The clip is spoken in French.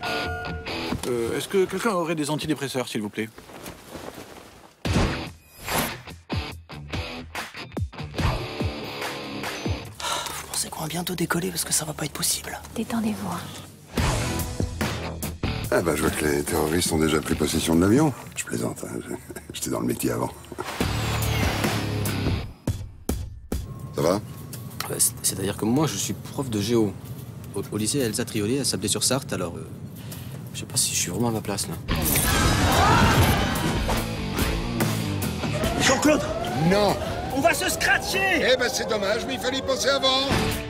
Est-ce que quelqu'un aurait des antidépresseurs, s'il vous plaît? Vous pensez qu'on va bientôt décoller parce que ça va pas être possible. Détendez-vous. Ah bah je vois que les terroristes ont déjà pris possession de l'avion. Je plaisante, hein. J'étais dans le métier avant. Ça va? C'est-à-dire que moi, je suis prof de géo. Au lycée Elsa Triolet, à Sablé-sur-Sarthe, alors... je sais pas si je suis vraiment à ma place, là. Jean-Claude! Non! On va se scratcher! Eh ben c'est dommage, mais il fallait y penser avant!